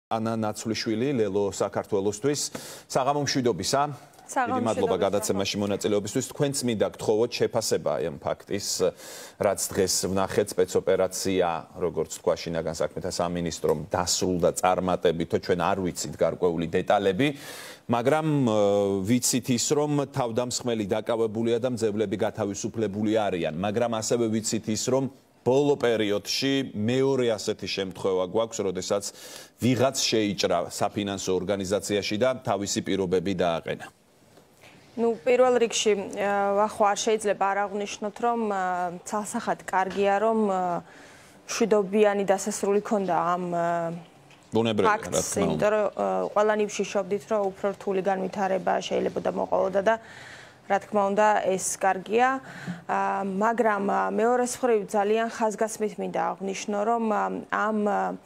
ანა ნაცვლიშვილი ლელო საქართველოსთვის საღამო მშვიდობისა. დიდი მადლობა გადაცემაში მონაწილეობისთვის. თქვენც მინდა გთხოვოთ შეფასება ამ ფაქტის, რაც დღეს ვნახეთ სპეცოპერაცია, როგორც თქვა შინაგან საქმეთა სამინისტრომ დასრულდა წარმატებით, ჩვენ არ ვიცით გარკვეული დეტალები, მაგრამ ვიცით ის, რომ თავდამსხმელი დაკავებულია და მძევლები გათავისუფლებული არიან, მაგრამ ასევე ვიცით ის, რომ ბოლო პერიოდში მეორე ასეთი შემთხვევა გვაქვს, როდესაც ვიღაც შეიჭრა საფინანსო ორგანიზაციაში და თავისი პირობები დააყენა. პირველ რიგში ახლა არ შეიძლება არ აღვნიშნოთ, რომ ცალსახად კარგია, რომ მშვიდობიანი დასასრული ქონდა ამ ფაქტს, იმიტომ რომ ყველანი ვშიშობდით, რომ უფრო რთული განვითარება შეიძლება მოყოლოდა და რა თქმა უნდა, ეს კარგია, მაგრამ მეორეს მხრივ ძალიან ხაზგასმით მინდა აღვნიშნო, რომ ამ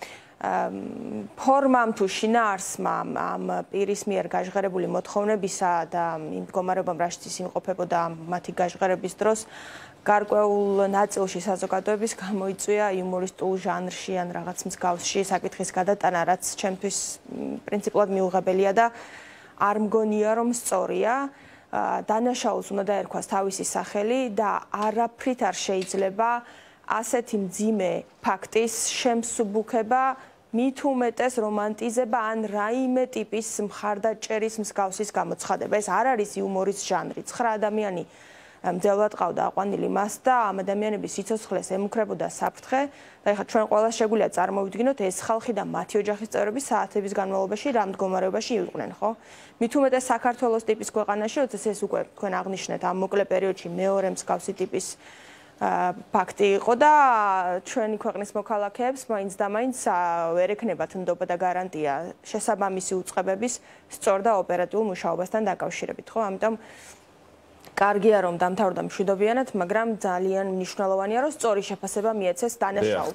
ფორმამ თუ შინაარსმა ამ პირის მიერ გაჟღერებული მოთხოვნებისა და იმ მდგომარეობამ, რაშიც ის იმყოფებოდა მათი გაჟღერების დროს, გარკვეულ ნაწილში საზოგადოების გამოიწვია იუმორისტულ ჟანრში ან რაღაც მსგავსში საკითხის გადატანა, რაც ჩემთვის პრინციპულად მიუღებელია და არ მგონია, რომ სწორია. დანაშაულს უნდა დაერქვას თავისი სახელი და არაფრით არ შეიძლება ასეთი მძიმე ფაქტის შემსუბუქება, მით უმეტეს რომანტიზება ან რაიმე ტიპის მხარდაჭერის მსგავსის გამოცხადება. ეს არ არის იუმორის ჟანრი. 9 ადამიანი მძევლად ყავდა აყვანილი მას და ამ ადამიანების სიცოცხლეს ემუქრებოდა საფრთხე და ეხლა ჩვენ ყველას შეგვიძლია წარმოვიდგინოთ ეს ხალხი და მათი ოჯახის წევრები საათების განმავლობაში რა მდგომარეობაში იყვნენ, ხო? მით უმეტეს საქართველოს ტიპის ქვეყანაში, როდესაც ეს უკვე თქვენ აღნიშნეთ ამ მოკლე პერიოდში მეორე მსგავსი ტიპის ფაქტი იყო და ჩვენი ქვეყნის მოქალაქეებს მაინც და მაინც ვერ ექნებათ ნდობა და გარანტია შესაბამისი უწყებების სწორ და ოპერატიულ მუშაობასთან დაკავშირებით, ხო? ამიტომ კარგია რომ დამთავრდა მშვიდობიანად, მაგრამ ძალიან მნიშვნელოვანია რომ სწორი შეფასება მიეცეს დანაშაულს.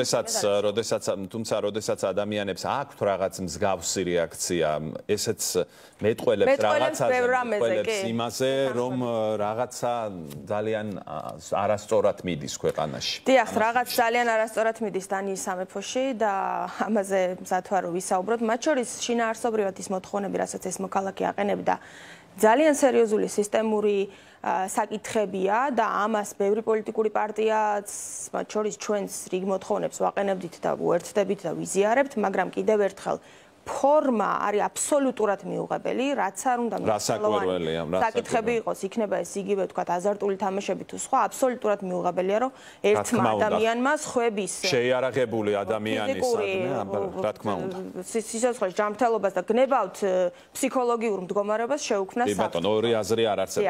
თუმცა როდესაც ადამიანებს აქვთ რაღაც მსგავსი რეაქცია, ესეც მეტყველებს იმაზე, რომ რაღაცა ძალიან არასწორად მიდის ქვეყანაში. დიახ, რაღაც ძალიან არასწორად მიდის დანიის სამეფოში და ამაზე მზად ვარ რომ ვისაუბროთ, მათ შორის შინაარსობრივად ის მოთხოვნები, რასაც ეს მოქალაქე აყენებდა, ძალიან სერიოზული სისტემური საკითხებია და ამას ბევრი პოლიტიკური პარტიაც, მათ შორის ჩვენს რიგ მოთხოვნებს ვაყენებდით და ვუერთდებით და ვიზიარებთ, მაგრამ კიდევ ერთხელ ფორმა არის აბსოლუტურად მიუღებელი, რაც არ უნდა საკითხები იყოს, იქნება ეს იგივე თქვა აზარტული თამაშები თუ სხვა, აბსოლუტურად მიუღებელია, რომ ერთმა ადამიანმა სხვების შეიარაღებული ადამიანის რა თქმა უნდა სიცოცხლის ჯანმრთელობას და გნებავთ ფსიქოლოგიურ მდგომარეობას შეუქმნა. კი ბატონო, ორი აზრი არ არსებობს.